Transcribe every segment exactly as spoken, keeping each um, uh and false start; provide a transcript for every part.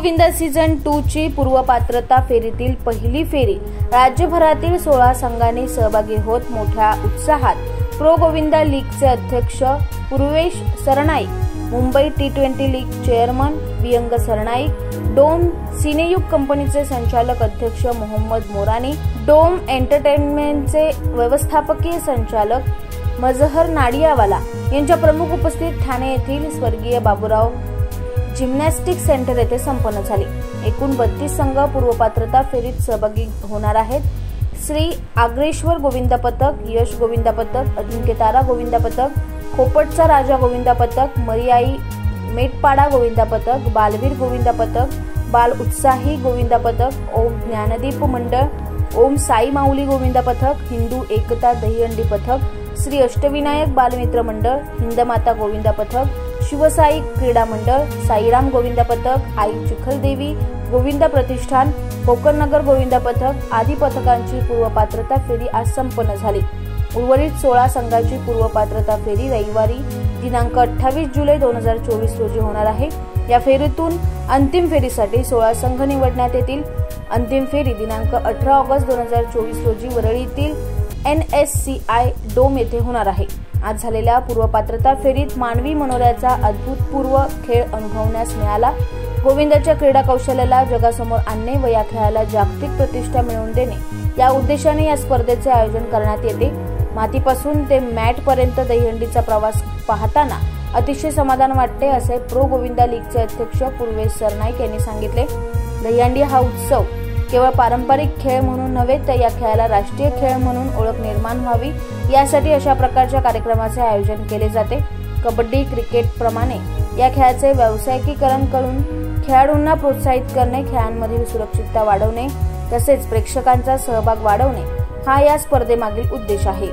Govinda season two ची पूर्वपात्रता फेरीतील पहिली फेरी राज्यभरातील सोळा संघांनी सहभागी होत मोठ्या उत्साहात प्रो गोविंदा लीगचे अध्यक्ष Purvesh Sarnaik, Mumbai T twenty league chairman Vihang Sarnaik, Dome Cineyug कंपनीचे संचालक अध्यक्ष मोहम्मद मोरानी, डोम एंटरटेनमेंटचे व्यवस्थापकीय संचालक मजहर नाडियावाला यांच्या प्रमुख उपस्थितीत ठाणे येथील स्वर्गीय बाबूराव जिम्नॅस्टिक सेंटर येथे संपन्न झाली। एकूण बत्तीस संघ पूर्वपात्रता फेरीत सहभागी होणार आहेत। श्री आग्रेश्वर गोविंदा पथक, यश गोविंदा पथक, अजिंक्यतारा गोविंदा पथक, खोपटचा राजा गोविंदा पथक, मरियाई मेटपाडा गोविंदा पथक, बालवीर गोविंदा पथक, बाल उत्साही गोविंदा पथक, ओम ज्ञानदीप मंडळ, ओम साई माऊली गोविंदा पथक, हिंदू एकता दहीहंडी पथक, श्री अष्टविनायक बालमित्र मंडळ, हिंदमाता गोविंदा पथक, शिवसाई क्रीडा मंडळ, साईराम गोविंदा पथक, आई चिखलदेवी गोविंदा प्रतिष्ठान, कोकणनगर गोविंदा पथक आदी पथकांची पूर्वपात्रता फेरी आज संपन्न झाली। उर्वरित सोळा संघांची पूर्वपात्रता फेरी रविवारी दिनांक अठ्ठावीस जुलै दोन हजार चोवीस रोजी होणार आहे। या फेरीतून अंतिम फेरीसाठी सोळा संघ निवडण्यात येतील। अंतिम फेरी दिनांक अठरा ऑगस्ट दोन हजार चोवीस रोजी वरळीतील N S C I Dome येथे होणार आहे। आज झालेल्या पूर्वपात्रता फेरीत मानवी मनोऱ्याचा अभूतपूर्व खेळ अनुभवण्यास मिळाला। गोविंदाच्या क्रीडा कौशल्याला जगासमोर आणणे व या खेळाला जागतिक प्रतिष्ठा मिळवून देणे या उद्देशाने या स्पर्धेचे आयोजन करण्यात येते। मातीपासून ते मॅट पर्यंत दहीहंडीचा प्रवास पाहताना अतिशय समाधान वाटते, असे प्रो गोविंदा लीगचे अध्यक्ष पूर्वेश सरनाईक यांनी सांगितले। दहीहंडी हा उत्सव केवळ पारंपरिक खेळ म्हणून नव्हे तर या खेळाला राष्ट्रीय खेळ म्हणून ओळख निर्माण व्हावी यासाठी अशा प्रकारच्या कार्यक्रमाचे आयोजन केले जाते। कबड्डी, क्रिकेट प्रमाणे या खेळाचे व्यावसायिकीकरण करून खेळाडूंना प्रोत्साहित करणे, खेळांमधील सुरक्षितता वाढवणे तसेच प्रेक्षकांचा सहभाग वाढवणे हा या स्पर्धेमागील उद्देश आहे।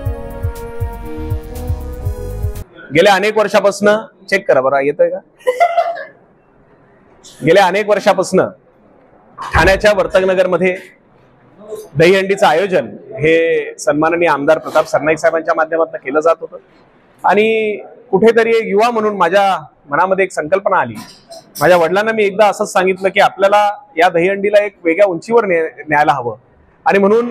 गेल्या अनेक वर्षापासून चेक करा बरं येतोय का गेल्या अनेक वर्षापासून ठाण्याच्या वर्तकनगर मध्ये दहीहंडीचं आयोजन हे सन्माननीय आमदार प्रताप सरनाईक साहेबांच्या माध्यमातून केलं जात होतं आणि कुठेतरी एक युवा म्हणून माझ्या मनामध्ये एक संकल्पना आली। माझ्या वडिलांना मी एकदा असंच सांगितलं की आपल्याला या दहीहंडीला एक वेगळ्या उंचीवर न्यायला हवं आणि म्हणून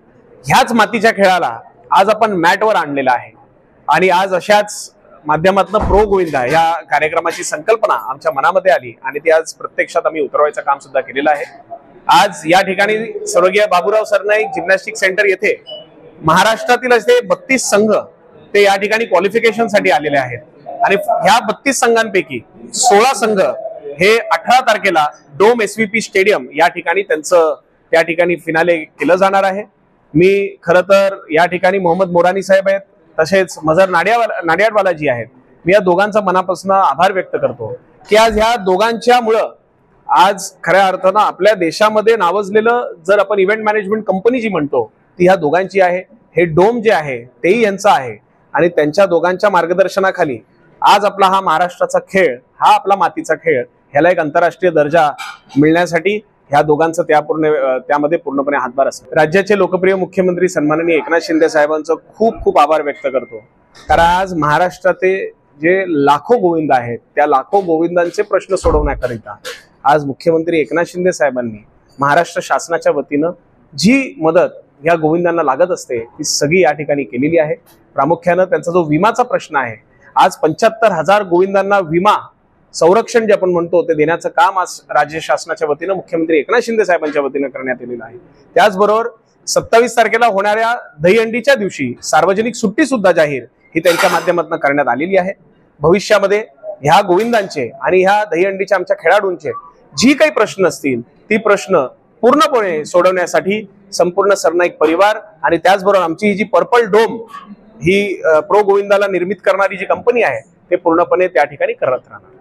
ह्याच मातीच्या खेळाला आज आपण मॅटवर आणलेला आहे आणि आज अशाच माध्यमातून प्रो गोविंदा या कार्यक्रमाची संकल्पना आमच्या मनामध्ये आली आणि ती आज प्रत्यक्षात आम्ही उतरवायचं काम सुद्धा केलेलं आहे। आज या ठिकाणी स्वर्गीय बाबूराव सरनाईक जिम्नॅस्टिक सेंटर येथे महाराष्ट्रातील असे बत्तीस संघ ते या ठिकाणी क्वालिफिकेशन साठी आलेले आहेत आणि ह्या बत्तीस संघांपैकी सोळा संघ हे अठरा तारखेला Dome S V P stadium या ठिकाणी त्यांचं त्या ठिकाणी फिनाले केलं जाणार आहे। मी खरं तर या ठिकाणी मोहम्मद मोरानी साहेब आहेत तसेच मजहर नाडियावाला नाडियाडवालाजी आहेत, मी या दोघांचा मनापासून आभार व्यक्त करतो की आज ह्या दोघांच्यामुळं आज खऱ्या अर्थानं आपल्या देशामध्ये नावाजलेलं जर आपण इव्हेंट मॅनेजमेंट कंपनी जी म्हणतो ती ह्या दोघांची आहे। हे डोम जे आहे तेही यांचं आहे आणि त्यांच्या दोघांच्या मार्गदर्शनाखाली आज आपला हा महाराष्ट्राचा खेळ, हा आपला मातीचा खेळ ह्याला एक आंतरराष्ट्रीय दर्जा मिळण्यासाठी ह्या दोघांचं त्या पूर्ण त्यामध्ये पूर्णपणे हातभार असतो। राज्याचे लोकप्रिय मुख्यमंत्री सन्माननीय एकनाथ शिंदे साहेबांचं खूप खूप आभार व्यक्त करतो, कारण आज महाराष्ट्राचे जे लाखो गोविंद आहेत त्या लाखो गोविंदांचे प्रश्न सोडवण्याकरिता आज मुख्यमंत्री एकनाथ शिंदे साहेबांनी महाराष्ट्र शासनाच्या वतीनं जी मदत या गोविंदांना लागत असते ती सगळी या ठिकाणी केलेली आहे। प्रामुख्यानं त्यांचा जो विमाचा प्रश्न आहे, आज पंच्याहत्तर हजार गोविंदांना विमा संरक्षण जे आपण म्हणतो ते देण्याचं काम आज राज्य शासनाच्या वतीनं मुख्यमंत्री एकनाथ शिंदे साहेबांच्या वतीनं करण्यात आलेलं आहे। त्याचबरोबर सत्तावीस तारखेला होणाऱ्या दहीहंडीच्या दिवशी सार्वजनिक सुट्टी सुद्धा जाहीर ही त्यांच्या माध्यमातून करण्यात आलेली आहे। भविष्यामध्ये ह्या गोविंदांचे आणि ह्या दहीहंडीच्या आमच्या खेळाडूंचे जी काही प्रश्न असतील ती प्रश्न पूर्णपणे सोडवण्यासाठी संपूर्ण सरनाईक परिवार आणि त्याचबरोबर आमची ही जी पर्पल डोम ही प्रो गोविंदाला निर्मित करणारी जी कंपनी आहे ते पूर्णपणे त्या ठिकाणी करत राहणार।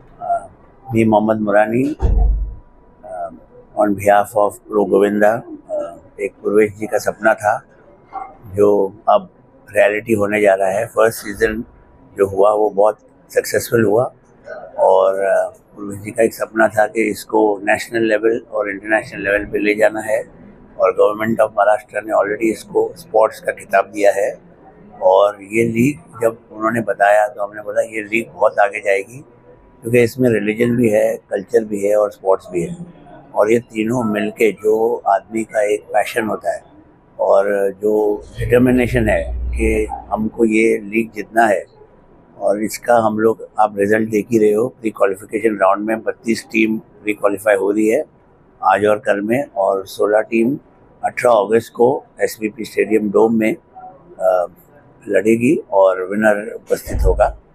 मी Mohammed Morani on behalf of pro Govinda. एक पूर्वेश जी का सपना था जो अब रियलिटी होने जा रहा है। फर्स्ट सीजन जो हुआ वो बहुत सक्सेसफुल हुआ और पूर्वेश जी का एक सपना था कि इसको नेशनल लेवल और इंटरनेशनल लेवल पे ले जाना है और गवर्नमेंट ऑफ महाराष्ट्र ने ऑलरेडी इसको स्पोर्ट्स का खिताब दिया है और ये लीग जब उन्होंने बताया तो हमने बोला ये लीग बहुत आगे जाएगी क्योंकि इसमें रिलीजन भी है, कल्चर भी है और स्पोर्ट्स भी है, और ये तीनों मिलके जो आदमी का एक पैशन होता है और जो डिटर्मिनेशन है कि हमको ये लीग जीतना है, और इसका हम लोग आप रिजल्ट देख ही रहे हो। प्री क्वालिफिकेशन राउंड में बत्तीस टीम प्री क्वालिफाई हो रही है आज और कल में, और सोलह टीम अठारह अगस्त को एसवीपी स्टेडियम डोम में आ, लड़ेगी और विनर उपस्थित होगा।